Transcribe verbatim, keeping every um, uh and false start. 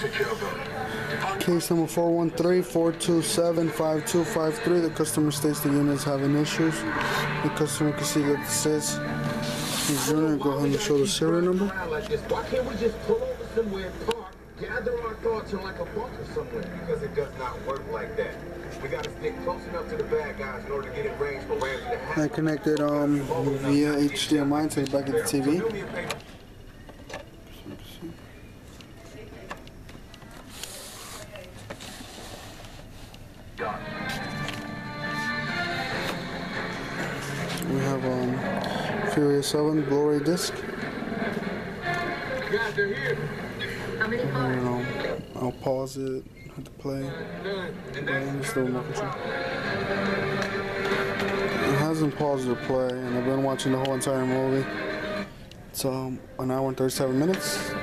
Case number four one three, four two seven, five two five three. The customer states the unit is having issues. The customer can see that it says his unit. Go ahead and show the serial number. Why can't we just pull over somewhere, park, gather our thoughts in like a bunker somewhere? Because it does not work like that. We gotta stick close enough to the bad guys in order to get in range for Ramsey to happen. I connected um via H D M I to the back of the T V. We have um Furious seven Blu-ray disc. Guys, they're here. How many cars? Um, I'll pause it, hit the play. And it's still remote control. It hasn't paused the play, and I've been watching the whole entire movie. It's um an hour and thirty-seven minutes.